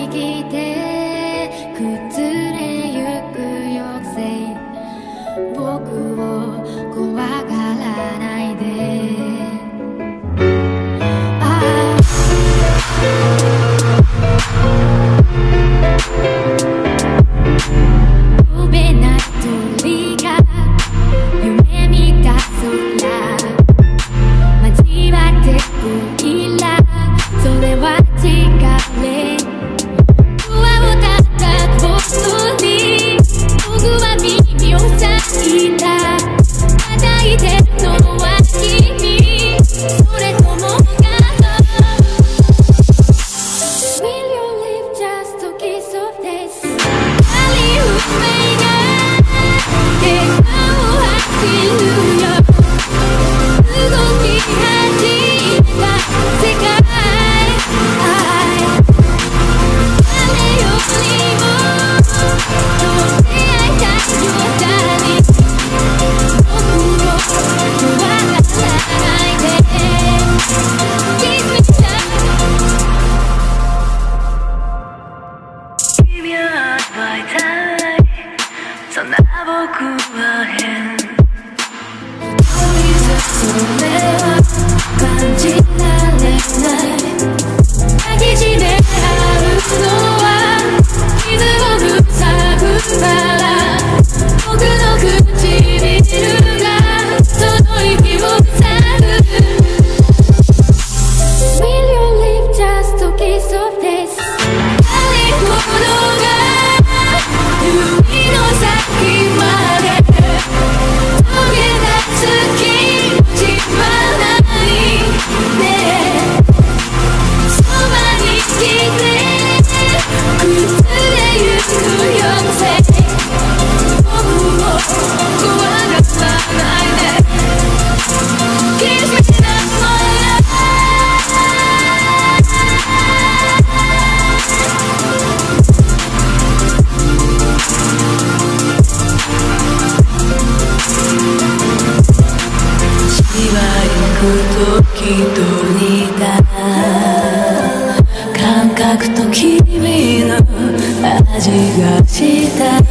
きて崩れゆく抑制、僕を怖がらないで。飛べない鳥が夢見た空、交わってくいら、それは違う。ドアをたった僕に僕は耳を塞いだ。叩いてるのは君、それともWill you live just a kiss of this? ありふれが結果を走るよ。動き始めた世界、誰よりも出会いたいようだに、僕を怖がらないで。Kiss me down。君は会いたい、そんな僕は変。それは感じられない。抱きしめ合うのは傷を塞ぐから。僕の唇がその息を塞ぐ。Will you live just a kiss of this? 誰ほどが指の先まで溶け出す気持ちはないね。そばに来て崩れゆくよせ、僕を怖がらないで。Kiss me down。しばゆく時と似た感覚と君の味がした。